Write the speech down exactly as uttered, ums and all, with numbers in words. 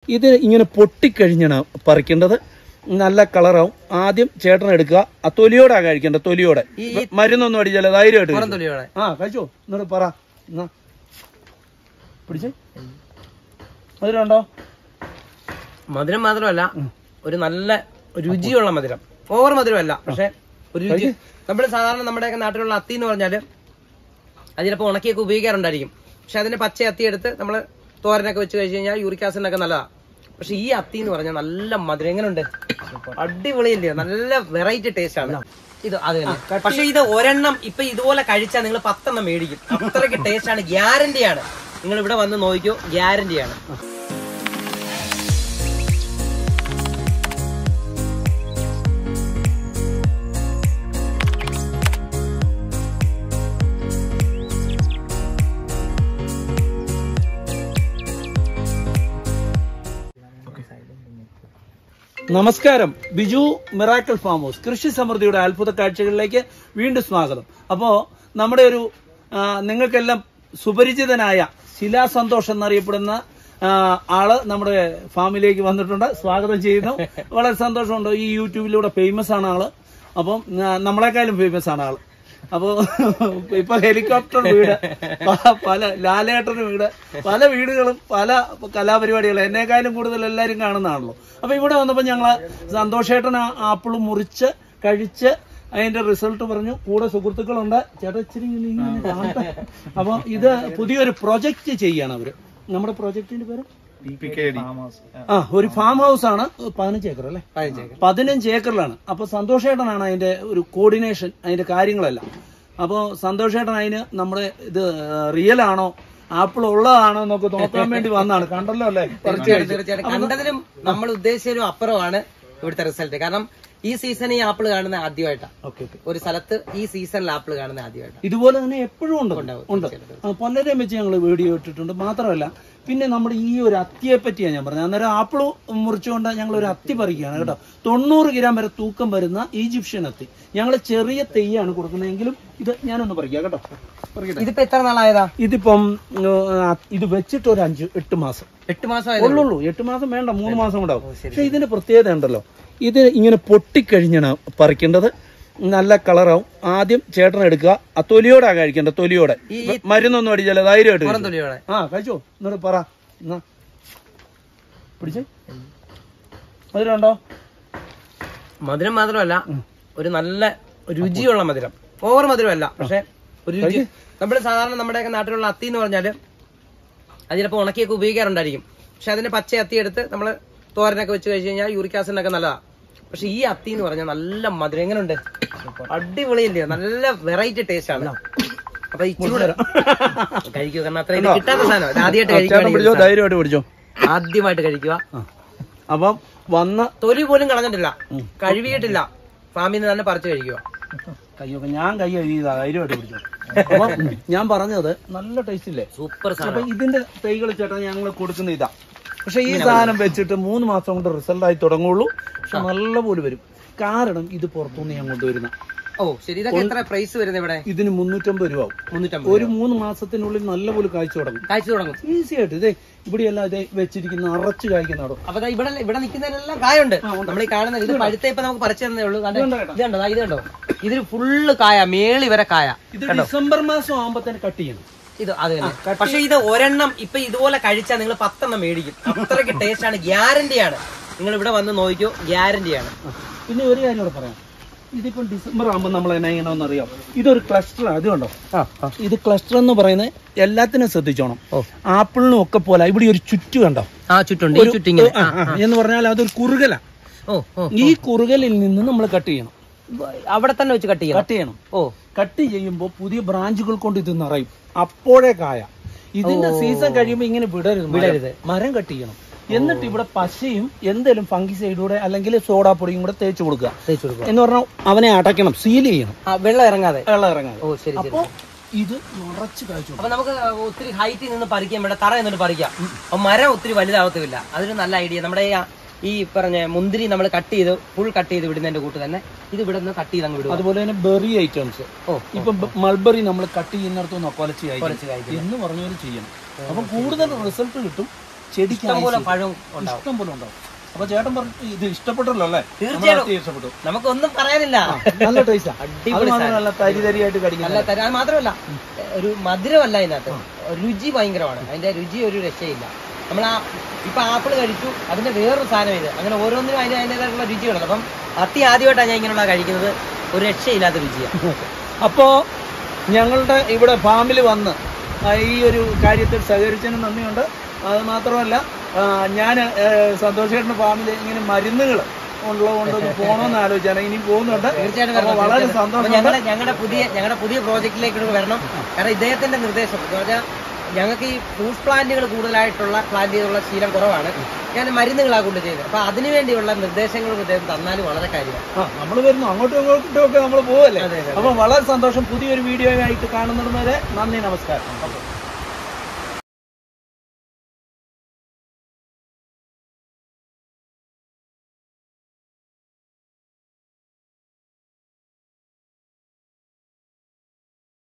ഇത് ഇങ്ങനെ പൊട്ടിക്കഴിഞ്ഞാണ് പറിക്കേണ്ടത്. നല്ല കളറാവും. ആദ്യം ചേട്ടൻ എടുക്കുക. ആ തൊലിയോടാ കഴിക്കേണ്ടത്, തൊലിയോടെ. മരുന്നൊന്നും അടിച്ചാലോ, ധൈര്യമായിട്ട്. ആ കഴിച്ചോ, എന്നിട്ട് പറ. പിടിച്ചേ. മധുരം ഉണ്ടോ? മധുരം മാത്രമല്ല, ഒരു നല്ല രുചിയുള്ള മധുരം. ഓവർ മധുരമല്ല, പക്ഷെ ഒരു രുചി. നമ്മള് സാധാരണ നമ്മുടെയൊക്കെ നാട്ടിലുള്ള അത്തി എന്ന് പറഞ്ഞാല് അത് ചിലപ്പോൾ ഉണക്കിയൊക്കെ ഉപയോഗിക്കാറുണ്ടായിരിക്കും. പക്ഷെ അതിന്റെ പച്ച അത്തി എടുത്ത് നമ്മള് തോരനൊക്കെ വെച്ച് കഴിച്ച് കഴിഞ്ഞാൽ യൂറിക് ആസിഡിനൊക്കെ നല്ലതാ. പക്ഷെ ഈ അത്തി എന്ന് പറഞ്ഞാൽ നല്ല മധുരം. എങ്ങനെയുണ്ട്? അടിപൊളിയല്ലേ? നല്ല വെറൈറ്റി ടേസ്റ്റ് ആണ് ഇത്. അത് തന്നെ. പക്ഷെ ഇത് ഒരെണ്ണം ഇപ്പൊ ഇതുപോലെ കഴിച്ചാൽ നിങ്ങൾ പത്തെണ്ണം മേടിക്കും. അത്രയ്ക്ക് ടേസ്റ്റ് ആണ്. ഗ്യാരണ്ടിയാണ്. നിങ്ങൾ ഇവിടെ വന്ന് നോക്കിക്കോ, ഗ്യാരണ്ടിയാണ്. നമസ്കാരം. ബിജു മിറാക്കിൾ ഫാം ഹൗസ് കൃഷി സമൃദ്ധിയുടെ അത്ഭുത കാഴ്ചകളിലേക്ക് വീണ്ടും സ്വാഗതം. അപ്പോ നമ്മുടെ ഒരു നിങ്ങൾക്കെല്ലാം സുപരിചിതനായ ശിലാസന്തോഷ് എന്നറിയപ്പെടുന്ന ആള് നമ്മുടെ ഫാമിലേക്ക് വന്നിട്ടുണ്ട്. സ്വാഗതം ചെയ്യുന്നു. വളരെ സന്തോഷമുണ്ട്. ഈ യൂട്യൂബിലൂടെ ഫേമസ് ആണ് ആള്. അപ്പം നമ്മളെക്കാളും ഫേമസ് ആണ് ആള്. അപ്പോ ഇപ്പൊ ഹെലികോപ്റ്റർ വീട്, പല ലാലേട്ടന് വീട്, പല വീടുകളും പല കലാപരിപാടികളും എന്നെക്കാളും കൂടുതൽ എല്ലാരും കാണുന്നതാണല്ലോ. അപ്പൊ ഇവിടെ വന്നപ്പോ ഞങ്ങള് സന്തോഷേട്ടൻ ആപ്പിളും മുറിച്ച് കഴിച്ച് അതിന്റെ റിസൾട്ട് പറഞ്ഞു. കൂടെ സുഹൃത്തുക്കളുണ്ട്. ചേട്ടാ ഇച്ചിരി ഇങ്ങനെ കാണട്ടെ. അപ്പൊ ഇത് പുതിയൊരു പ്രൊജക്ട് ചെയ്യാണ് അവര്. നമ്മുടെ പ്രൊജക്ടിന്റെ പേര് ആ ഒരു ഫാം ഹൗസ് ആണ്. പതിനഞ്ച് ഏക്കർ അല്ലെ? പതിനഞ്ച് ഏക്കറിലാണ്. അപ്പൊ സന്തോഷേട്ടനാണ് അതിന്റെ ഒരു കോർഡിനേഷൻ, അതിന്റെ കാര്യങ്ങളെല്ലാം. അപ്പൊ സന്തോഷേട്ടൻ അതിന് നമ്മുടെ ഇത് റിയൽ ആണോ ആപ്പിൾ ഉള്ളതാണോ എന്നൊക്കെ നോക്കാൻ വേണ്ടി വന്നാണ്. കണ്ടല്ലോ അല്ലേ? തീർച്ചയായിട്ടും കണ്ടതിലും നമ്മൾ ഉദ്ദേശിച്ചതിലും അപ്പുറമാണ് ഇവിടുത്തെ റിസൾട്ട്. കാരണം ഈ സീസൺ ഈ ആപ്പിൾ കാണുന്ന ആദ്യമായിട്ടാണ്. ഒരു സ്ഥലത്ത് ഈ സീസണിൽ ആപ്പിൾ കാണുന്ന ആദ്യമായിട്ടാണ്. ഇതുപോലെ തന്നെ എപ്പോഴും ഉണ്ട് ഉണ്ട് പലരെയും വെച്ച് ഞങ്ങൾ വീഡിയോ ഇട്ടിട്ടുണ്ട്. മാത്രമല്ല പിന്നെ നമ്മുടെ ഈ ഒരു അത്തിയെ പറ്റിയാണ് ഞാൻ പറഞ്ഞത്. അന്നേരം ആപ്പിൾ മുറിച്ചുകൊണ്ട് ഞങ്ങൾ ഒരു അത്തി പറിക്കുകയാണ് കേട്ടോ. തൊണ്ണൂറ് ഗ്രാം വരെ തൂക്കം വരുന്ന ഈജിപ്ഷ്യൻ അത്തി. ഞങ്ങൾ ചെറിയ തെയ്യാണ് കൊടുക്കുന്നതെങ്കിലും ഇത് ഞാനൊന്ന് പറിക്കാം കേട്ടോ. ഇതിപ്പോ എത്ര നാളായതാ? ഇതിപ്പം ഇത് വെച്ചിട്ട് ഒരു അഞ്ച് എട്ട് മാസം എട്ട് മാസം ഉള്ളൂ. എട്ട് മാസം വേണ്ട, മൂന്ന് മാസം കൂടെ ആവും. പക്ഷെ ഇതിന്റെ പ്രത്യേകത ഉണ്ടല്ലോ, ഇത് ഇങ്ങനെ പൊട്ടിക്കഴിഞ്ഞാണ് പറിക്കേണ്ടത്. നല്ല കളറാവും. ആദ്യം ചേട്ടൻ എടുക്കുക. ആ തൊലിയോടാ കഴിക്കേണ്ടത്, തൊലിയോടെ. മരുന്നൊന്നും അടിച്ചാലോ, ധൈര്യമായിട്ട്. ആ കഴിച്ചോ, എന്നിട്ട് പറ. പിടിച്ചേ. മധുരം ഉണ്ടോ? മധുരം മാത്രമല്ല, ഒരു നല്ല രുചിയുള്ള മധുരം. ഓവർ മധുരമല്ല, പക്ഷെ ഒരു രുചി. നമ്മള് സാധാരണ നമ്മുടെയൊക്കെ നാട്ടിലുള്ള അത്തി എന്ന് പറഞ്ഞാല് അത് ചിലപ്പോൾ ഉണക്കിയൊക്കെ ഉപയോഗിക്കാറുണ്ടായിരിക്കും. പക്ഷെ അതിന്റെ പച്ച അത്തി എടുത്ത് നമ്മള് തോരനൊക്കെ വെച്ച് കഴിച്ച് കഴിഞ്ഞാൽ യൂറിക് ആസിഡിനൊക്കെ നല്ലതാ. പക്ഷെ ഈ അത്തി എന്ന് പറഞ്ഞാൽ നല്ല മധുരം. എങ്ങനെയുണ്ട്? അടിപൊളിയല്ലേ? നല്ല വെറൈറ്റി ടേസ്റ്റ് ആണ്. അപ്പൊ ഇച്ചിരി കഴിക്കുക. കാരണം അത്ര കിട്ടാത്ത സാധനം ആദ്യമായിട്ട് കഴിക്കുക. ആദ്യമായിട്ട് കഴിക്കുക. അപ്പം വന്ന തൊലി പോലും കളഞ്ഞിട്ടില്ല, കഴുകിയിട്ടില്ല. ഫാമിൽ നിന്ന് തന്നെ പറിച്ച് കഴിക്കുക. കയ്യൊക്കെ ഞാൻ കൈ കഴുകിയതാ, ധൈര്യമായിട്ട് പിടിച്ചോ. അപ്പൊ ഞാൻ പറഞ്ഞത് നല്ല ടേസ്റ്റ് ഇല്ലേ? സൂപ്പർ. അപ്പൊ ഇതിന്റെ തൈകൾ ചേട്ടാ ഞങ്ങൾ കൊടുക്കുന്ന ഇതാ. പക്ഷെ ഈ സാധനം വെച്ചിട്ട് മൂന്ന് മാസം കൊണ്ട് റിസൾട്ട് ആയി തുടങ്ങുള്ളൂ. പക്ഷെ നല്ല പോലെ വരും. കാരണം ഇത് പുറത്തുനിന്ന് ഞാൻ കൊണ്ടുവരുന്ന. ഓ ശരി. ഇതൊക്കെ എത്ര പ്രൈസ് വരുന്നത് ഇവിടെ? ഇതിന് മുന്നൂറ്റമ്പത് രൂപ ആവും. ഒരു മൂന്ന് മാസത്തിനുള്ളിൽ നല്ലപോലെ കാഴ്ച തുടങ്ങും. കാഴ്ച തുടങ്ങും ഈസി ആയിട്ട്. ഇതേ ഇവിടെയെല്ലാം ഇതേ വെച്ചിരിക്കുന്ന അറച്ച് കായ്ക്കുന്നതോ. അപ്പൊ ഇവിടെ ഇവിടെ നിൽക്കുന്നതിനെല്ലാം കായുണ്ട്. നമ്മൾ ഈ കാണുന്നത് ഇത് പഴുത്ത ഇപ്പൊ നമുക്ക് പറിച്ചു തന്നേ ഉള്ളൂ. ഇത് കണ്ടോ, ഇത് കണ്ടോ, ഇതിന് ഫുള്ള് കായ, മേളി വരെ കായ. ഇത് ഡിസംബർ മാസം ആകുമ്പോഴത്തേന് കട്ട് ചെയ്യണം. ഇത് അത് തന്നെ. പക്ഷെ ഇത് ഒരെണ്ണം ഇപ്പൊ ഇതുപോലെ കഴിച്ചാൽ നിങ്ങൾ പത്തെണ്ണം മേടിക്കും. അത്രയ്ക്ക് ടേസ്റ്റ് ആണ്. ഗ്യാരണ്ടിയാണ്. നിങ്ങൾ ഇവിടെ വന്ന് നോക്കിക്കോ, ഗ്യാരണ്ടിയാണ്. പിന്നെ ഒരു കാര്യം കൂടെ പറയാം. ഇതിപ്പോ ഡിസംബർ ആകുമ്പോൾ നമ്മൾ എന്നാ ചെയ്യണമെന്ന് അറിയാം. ഇതൊരു ക്ലസ്റ്ററാണ്. അത് കണ്ടോ, ഇത് ക്ലസ്റ്റർ എന്ന് പറയുന്നത് എല്ലാത്തിനും ശ്രദ്ധിച്ചോണം. ആപ്പിളിനും ഒക്കെ പോലെ ഇവിടെ ഒരു ചുറ്റു കണ്ടോ, ആ ചുറ്റുണ്ട് എന്ന് പറഞ്ഞാൽ അതൊരു കുറുകല. ഈ കുറുകലിൽ നിന്ന് നമ്മൾ കട്ട് ചെയ്യണം. അവിടെ തന്നെ വെച്ച് കട്ട് ചെയ്യണം. കട്ട് ചെയ്യണം. ഓ കട്ട് ചെയ്യുമ്പോൾ പുതിയ ബ്രാഞ്ചുകൾ കൊണ്ട് ഇത് നിറയും. അപ്പോഴേ കായ. ഇതിന്റെ സീസൺ കഴിയുമ്പോൾ ഇങ്ങനെ വിടരുത് വിടരുത് മരം കട്ട് ചെയ്യണം. എന്നിട്ട് ഇവിടെ പശയും എന്തെങ്കിലും ഫംഗിസൈഡൂടെ അല്ലെങ്കിൽ സോഡാപ്പൊടിയും കൂടെ തേച്ച് കൊടുക്കുക. തേച്ച് കൊടുക്കുക എന്ന് പറഞ്ഞാൽ അവനെ അടയ്ക്കണം, സീൽ ചെയ്യണം, വെള്ളം ഇറങ്ങാതെ വെള്ളം ഇറങ്ങാതെ. ഓ ശരി. അപ്പൊ ഇത് നിറച്ച് കഴിച്ചു. അപ്പൊ നമുക്ക് ഒത്തിരി ഹൈറ്റിൽ നിന്ന് പറിക്കാം, ഇവിടെ തറ എന്നിട്ട് പറിക്കാം. അപ്പൊ മരം ഒത്തിരി വലുതാവത്തില്ല. അതൊരു നല്ല ഐഡിയ. നമ്മുടെ ഈ പറഞ്ഞ മുന്തിരി നമ്മൾ കട്ട് ചെയ്ത് ഫുൾ കട്ട് ചെയ്ത് വിടുന്നതിന്റെ കൂട്ട് തന്നെ ഇത് ഇവിടെ നിന്ന് കട്ട് ചെയ്ത് അങ്ങ് വിടും. അതുപോലെ തന്നെ ബെറി ഐറ്റംസ്. ഓ ഇപ്പൊ മൾബറി നമ്മൾ കട്ട് ചെയ്യുന്നിടത്തൊന്നും കൊലച്ച് എന്ന് പറഞ്ഞാൽ ചെയ്യണം. അപ്പം കൂടുതൽ റിസൾട്ട് കിട്ടും. ചെടിക്ക് ഇഷ്ടംപോലെ പഴവും ഇഷ്ടം പോലെ ഉണ്ടാവും. അപ്പൊ ചേട്ടൻ പറഞ്ഞു ഇത് ഇഷ്ടപ്പെട്ടല്ലോ അല്ലേ? തീർച്ചയായിട്ടും ഇഷ്ടപ്പെട്ടു. നമുക്കൊന്നും പറയാനില്ല. നല്ല ടേസ്റ്റാ. അടിപൊളി നല്ല തരി തരിയായിട്ട് കടിക്കും. നല്ല തരി. അത് മാത്രമല്ല ഒരു മധുരമല്ല അതിനകത്ത്, രുചി ഭയങ്കരമാണ്. അതിന്റെ രുചി ഒരു രക്ഷയില്ല. നമ്മൾ ആ ഇപ്പൊ ആപ്പിൾ കഴിച്ചു, അതിന്റെ വേറൊരു സാധനം ഇത്. അങ്ങനെ ഓരോന്നിനും അതിന് അതിൻ്റെതായിട്ടുള്ള രുചിയുള്ളത്. അപ്പം അത്തി ആദ്യമായിട്ടാണ് ഞാൻ ഇങ്ങനെയുള്ള കഴിക്കുന്നത്. ഒരു രക്ഷയില്ലാത്ത രുചിയാണ്. അപ്പോ ഞങ്ങളുടെ ഇവിടെ ഫാമിൽ വന്ന് ഈ ഒരു കാര്യത്തിൽ സഹകരിച്ചതിന് നന്ദിയുണ്ട്. അത് മാത്രമല്ല ഞാൻ സന്തോഷേട്ടൻ്റെ ഫാമിൽ ഇങ്ങനെ മരുന്നുകൾ ഉള്ളതുകൊണ്ടൊന്ന് പോകണമെന്ന് ആലോചിച്ചാണ്. ഇനി പോകുന്നുണ്ട്. തീർച്ചയായിട്ടും വളരെ സന്തോഷം. ഞങ്ങളുടെ ഞങ്ങളുടെ പുതിയ ഞങ്ങളുടെ പുതിയ പ്രോജക്റ്റിലേക്ക് വരണം. കാരണം ഇദ്ദേഹത്തിന്റെ നിർദ്ദേശം എന്ന് പറഞ്ഞാൽ ഞങ്ങൾക്ക് ഈ ഫ്രൂട്ട് പ്ലാന്റുകൾ കൂടുതലായിട്ടുള്ള പ്ലാന്റ് ചെയ്തുള്ള ശീലം കുറവാണ്. ഞാൻ മരുന്നുകളാണ് കൊണ്ട് ചെയ്തത്. അപ്പൊ അതിനുവേണ്ടിയുള്ള നിർദ്ദേശങ്ങളും ഇദ്ദേഹം തന്നാലും വളരെ കാര്യമാണ്. ആ നമ്മൾ വരുന്നു, അങ്ങോട്ടും ഇങ്ങോട്ടും ഒക്കെ നമ്മൾ പോവല്ലേ. അപ്പൊ വളരെ സന്തോഷം. പുതിയൊരു വീഡിയോ ആയിട്ട് കാണുന്നത് വരെ നന്ദി, നമസ്കാരം.